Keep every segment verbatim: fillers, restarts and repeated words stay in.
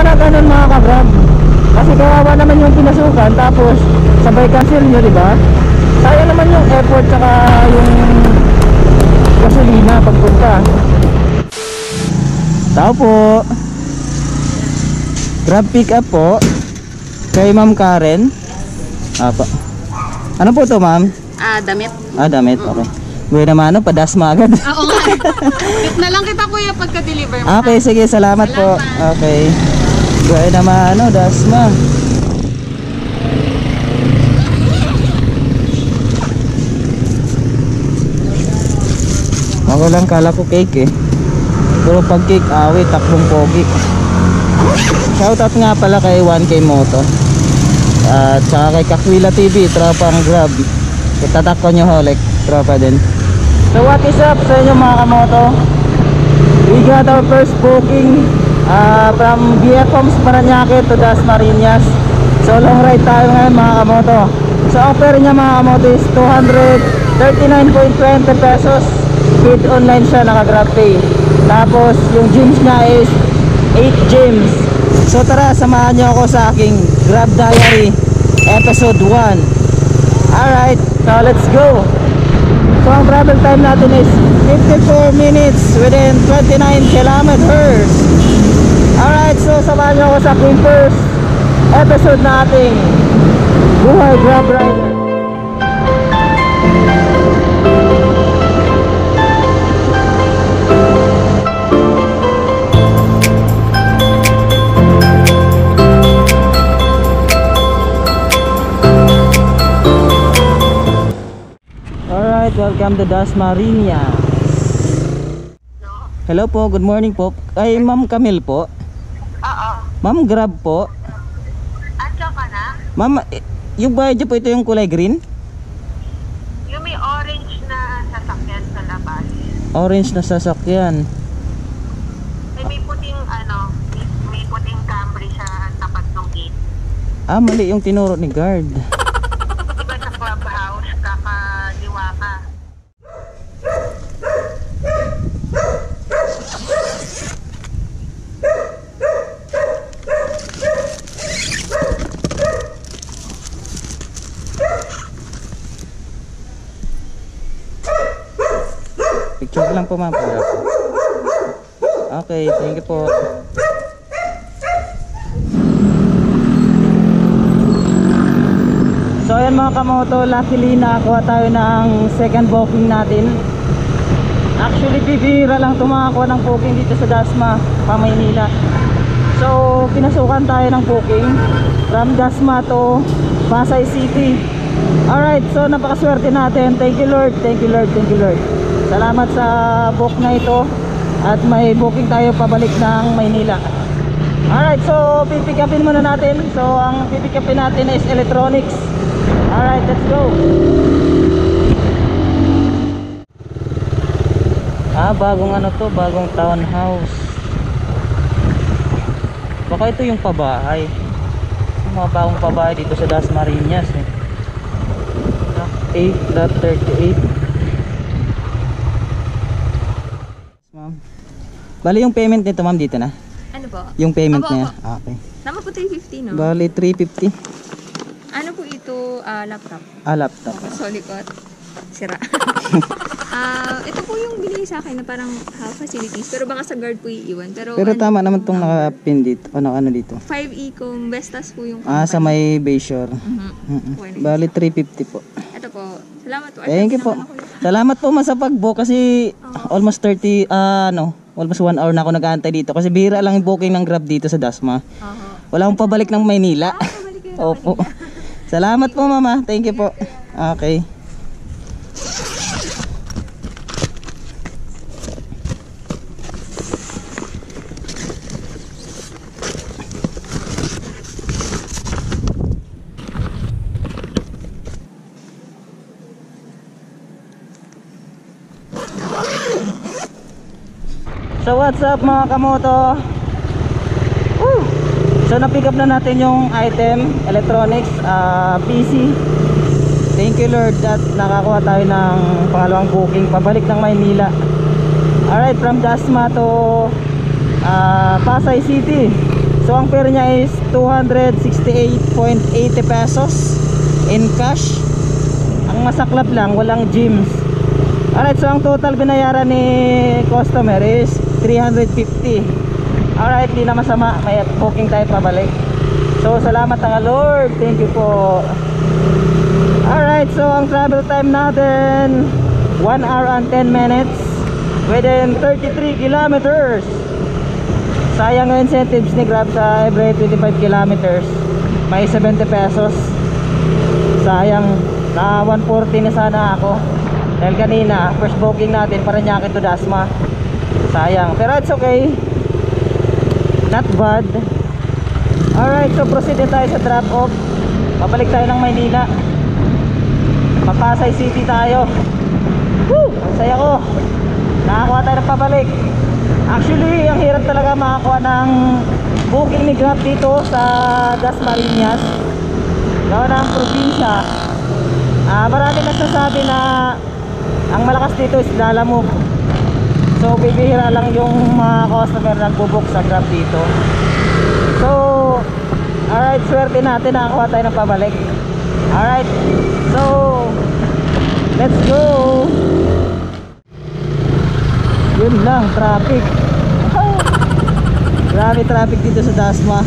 na ganun mga ka-grab. Kasi kawawa naman yung pinasukan, tapos sabay cancel nyo, di ba? Sayang naman yung effort tsaka yung gasolina pagpunta. Tao po. Grab pick up po kay Ma'am Karen. Apa. Ano po to, ma'am? Ah, damit. Ah, damit. Okay. Buhay naman, ano, padasma agad. Oo nga. Wait na lang kita, kuya, pagka-deliver mo. Okay, sige, salamat, salamat po. Okay. Buhay naman, ano, dasma. Ako lang kala ko cake eh. Pero pag cake, awit, tatlong pogi. Shoutout nga pala kay one K Moto. At saka kay Kakwila T V, tropang Grab. Itatak ko nyo Holek, tropa din. So what is up sa inyo mga kamoto? We got our first booking uh, from B F Homes Paranaque to Dasmariñas. So long ride tayo ngayon mga kamoto. So offer niya mga kamoto is two hundred thirty-nine point two zero pesos. Paid online siya, naka Grab Pay. Tapos yung gyms niya is eight gyms. So tara, samahan niyo ako sa aking Grab Diary episode one. Alright, so let's go. So ang travel time natin is fifty-four minutes within twenty-nine kilometers. Alright, so samahan niyo ako sa aking first episode na ating Buhay Grab Rider. Welcome to Dasmariñas. Hello po, good morning po. Ay, Ma'am Camille po. Oo. Ma'am, Grab po. Andiyan ka na? Ma'am, yung bayad niyo po ito yung kulay green? Yung may orange na sasakyan sa labas. Orange na sasakyan. Ay, may puting ano, may, may puting Camry sa tapat ng gate. Ah, mali yung tinuro ni guard. Diba sa clubhouse, kakaliwa ka. Picture lang po ma'am. Okay, thank you po. So ayan mga kamoto, luckily nakakuha tayo ng second booking natin. Actually bibira lang tumakakuha ng booking dito sa Dasma, Pamaynila. So pinasukan tayo ng booking from Dasma to Pasay City. Alright, so napakaswerte natin. Thank you Lord, thank you Lord, thank you Lord. Salamat sa book na ito. At may booking tayo pabalik ng Maynila. Alright, so pipick upin muna natin. So ang pipick upin natin is electronics. Alright, let's go. Ah, bagong ano to, bagong townhouse. Baka ito yung pabahay. Yung mga bagong pabahay dito sa Dasmariñas eh. eight thirty-eight. Ma'am. Bali yung payment nito ma'am dito na? Ano po? Yung payment Opo, niya? opo. Ah, okay. Naman po three fifty, no? Bali three fifty. Ano po ito? Ah, laptop. Ah, laptop. Sorry ko. Sira. Ah, ito po yung binigay sa akin na parang half facilities. Pero baka sa guard po iiwan. Pero, Pero ano, tama naman tong naka-pin dito. O naka ano dito? five Ecom Vestas po yung Ah, sa may Bayshore. Mhm. Mm-mm. Pwede. Bali three fifty po. Ito po. Salamat po. Thank you po. Salamat po mas sa pag-book kasi almost thirty, ah, no, almost one hour na ako nag-aantay dito kasi bihira lang yung booking ng Grab dito sa Dasma. Oo. Wala akong pabalik ng Maynila. Ah, balik kayo. Opo. Salamat po mama. Thank you po. Okay. So what's up mga kamoto? Woo! So na-pick up na natin yung item, electronics, uh, P C. Thank you Lord that nakakuha tayo ng pangalawang booking pabalik ng Maynila. Alright, from Dasma to uh, Pasay City. So ang fare niya is two hundred sixty-eight point eight zero pesos in cash. Ang masaklap lang, walang gyms. Alright, so ang total binayaran ni customer is three hundred fifty. Alright, di na masama, may booking tayo pabalik. So salamat nga Lord, thank you po. Alright, so ang travel time natin one hour and ten minutes within thirty-three kilometers. Sayang yung incentives ni Grab sa every twenty-five kilometers. May seventy pesos. Sayang, na one forty na sana ako. Dahil kanina, first booking natin Parañaque to Dasma. Sayang, pero it's okay. Not bad. Alright, so proceed na tayo sa drop off. Pabalik tayo ng Maynila. Papasay City tayo. Woo! Ang saya ko. Nakakuha tayo ng pabalik. Actually, ang hirap talaga makakuha ng booking ni Grab dito sa Dasmariñas. Gawa ng probinsya. Ah, marami nagsasabi na ang malakas dito is Lalamove. So bibihira lang yung mga customer nagbo-book sa Grab dito. So alright, swerte natin nakakuha tayo ng pabalik. Alright, so let's go. Yun lang, traffic. Grabe traffic dito sa Dasma.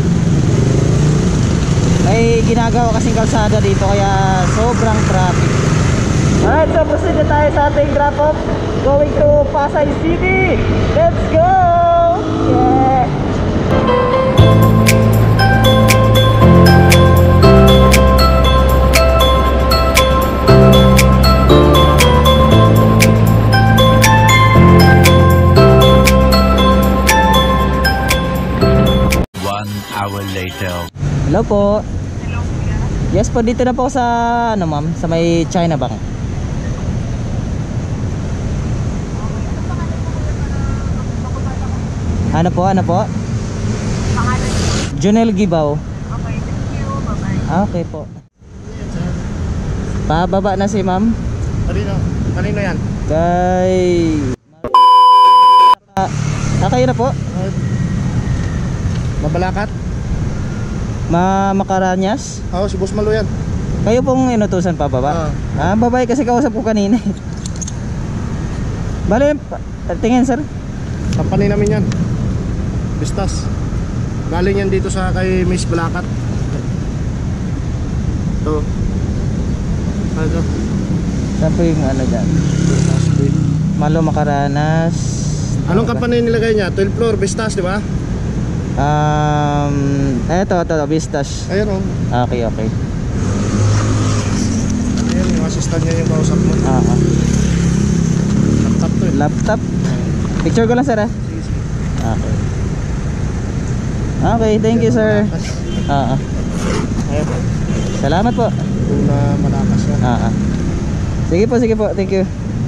May ginagawa kasing kalsada dito kaya sobrang traffic. Alright, so proceed na tayo sa ating drop off. Going to Pasay City. Let's go! Yeah! One hour later. Hello po. Hello, kuya. Yes po, dito na po sa ano ma'am, sa may China Bank. Ano po, ano po? Pangalan niyo. Junel Gibaw. Okay, thank you. Bye-bye. Ah, okay po. Pababa na si ma'am. Kanino? Kanino yan? Kay Ah, ah, kayo na po? Mabalakat? Ma Makaranyas? Oo, si Boss Malo yan. Kayo pong inutusan pababa? Ah, babae kasi kausap ko kanina. Bale, pa- tingin sir. Company namin yan. Bistas. Galing yan dito sa kay Miss Balakat. Ito. Ano? Saan po yung ano dyan? Malo Makaranas. Anong company nilagay niya? twelve floor, Bistas, di ba? Um, eto, eto, eto, Vistas. Ayun o. Okay, okay. Ayun, yung assistant niya yung kausap mo. Ah, ah. Laptop to eh. Laptop. Picture ko lang sir ah. Sige, sige. Okay. Okay, thank you sir. Ah, ah. Ayun po. Salamat po. Kung na malakas yan. Ah, ah. Sige po, sige po. Thank you.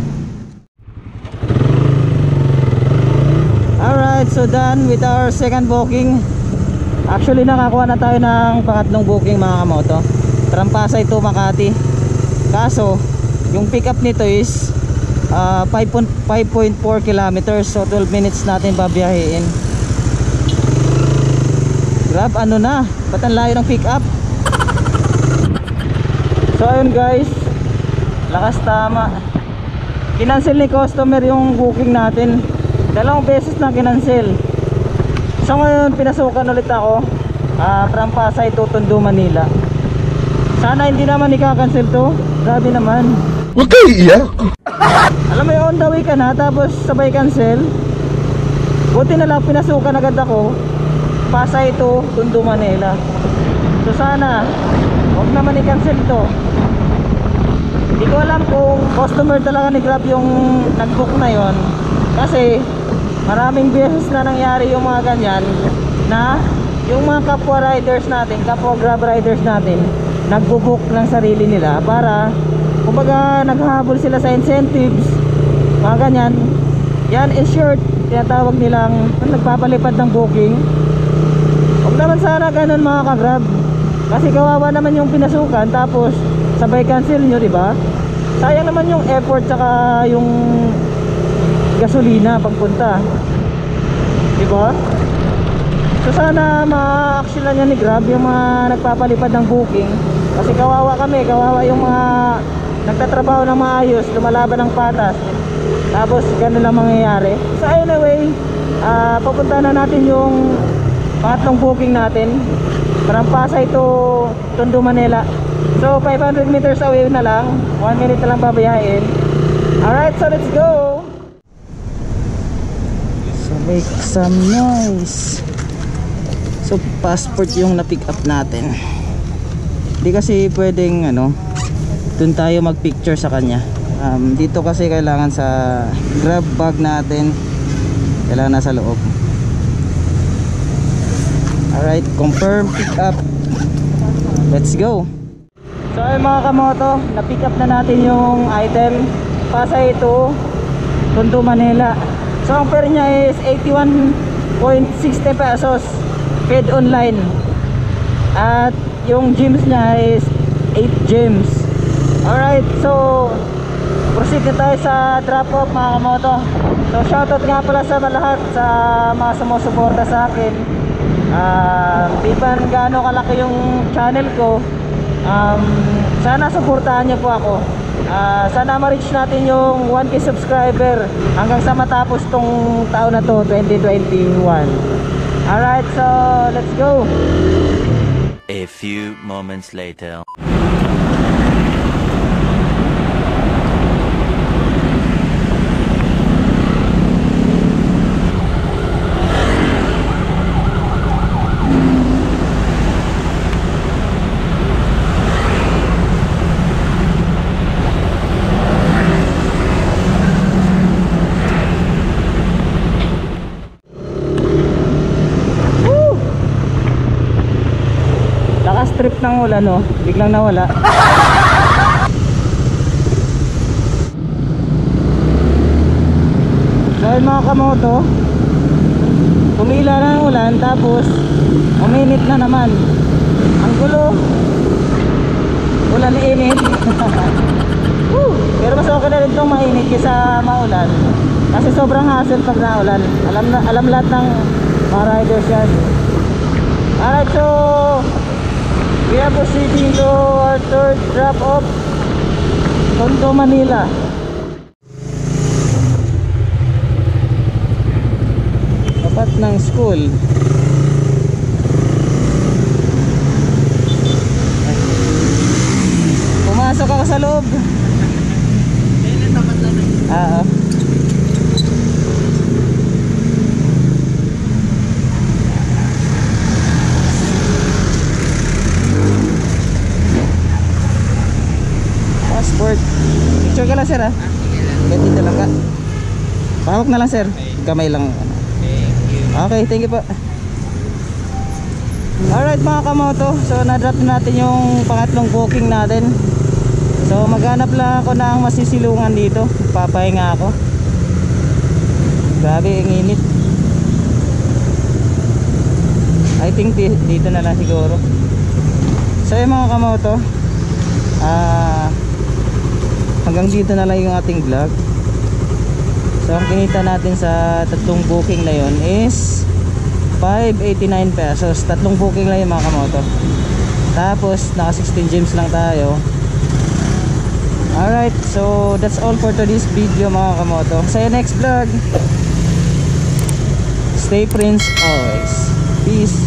Alright, so done with our second booking. Actually nakakuha na tayo ng pangatlong booking mga kamoto. From Pasay to Makati. Kaso, yung pick up nito is uh, five point four kilometers. So twelve minutes natin babiyahin. Grab, ano na? Ba't ang layo ng pick up? So ayun guys, lakas tama. Kinancel ni customer yung booking natin. Dalawang beses na kinancel. So ngayon pinasukan ulit ako uh, from Pasay to Tondo, Manila. Sana hindi naman ika-cancel to. Grabe naman. Huwag kayo iiyak. Alam mo yung on the way ka na tapos sabay cancel. Buti na lang pinasukan agad ako Pasay to Tondo, Manila. So sana huwag naman i-cancel to. Hindi ko alam kung customer talaga ni Grab yung nag-book na yon. Kasi maraming beses na nangyari yung mga ganyan na yung mga kapwa riders natin, kapwa Grab riders natin nagbo-book ng sarili nila para kumbaga naghahabol sila sa incentives, mga ganyan. Yan in short, tinatawag nilang nagpapalipad ng booking. Huwag naman sana ganun mga ka-Grab, kasi kawawa naman yung pinasukan tapos sabay cancel nyo, diba? Sayang naman yung effort saka yung gasolina pagpunta, diba? So sana ma-actionan yan ni Grab yung mga nagpapalipad ng booking. Kasi kawawa kami, kawawa yung mga nagtatrabaho ng maayos, lumalaban ng patas. Tapos ganun lang mangyayari. So anyway, uh, pupunta na natin yung pangatlong booking natin. From Pasay to Tondo, Manila. So five hundred meters away na lang, one minute na lang babayahin. Alright, so let's go. So make some noise. So passport yung na-pick up natin. Hindi kasi pwedeng ano, dun tayo mag-picture sa kanya. Um, dito kasi kailangan sa Grab bag natin, kailangan nasa loob. Alright, confirm pick up. Let's go. So ay mga kamoto, na-pick up na natin yung item. Pasay to Tondo, Manila. So ang fare niya is eighty-one point six zero pesos paid online. At yung gems niya is eight gems. Alright, so proceed na tayo sa drop off mga kamoto. So shoutout nga pala sa lahat sa mga sumusuporta sa akin. Uh, di ba gaano kalaki yung channel ko, um, sana suportahan niyo po ako. Uh, sana ma-reach natin yung one K subscriber hanggang sa matapos tong taon na to, twenty twenty-one. Alright, so let's go. A few moments later. Trip ng ulan, no? Biglang nawala. Dahil mga kamoto, tumila na ng ulan, tapos uminit na naman. Ang gulo. Ulan init. Woo! Pero mas okay na rin itong mainit kaysa maulan. Kasi sobrang hassle pag naulan. Alam na, alam lahat ng mga riders yan. Alright, so we are proceeding to our third drop off, Tondo, Manila. Tapat ng school. Pumasok ako sa loob. Oo. Passport. Picture ka lang sir ha. Kahit dito lang ka. Pahawak na lang sir. Kamay lang. Okay, thank you po. Alright mga kamoto, so na-drop na natin yung pangatlong booking natin. So maghanap lang ako ng masisilungan dito. Papahinga ako. Grabe ang init. I think dito na lang siguro. So yung mga kamoto, ah uh, hanggang dito na lang yung ating vlog. So ang kinita natin sa tatlong booking na yon is five eighty-nine pesos. Tatlong booking lang yung mga kamoto. Tapos naka sixteen gems lang tayo. Alright, so that's all for today's video mga kamoto. Sa next vlog, stay Prince always. Peace.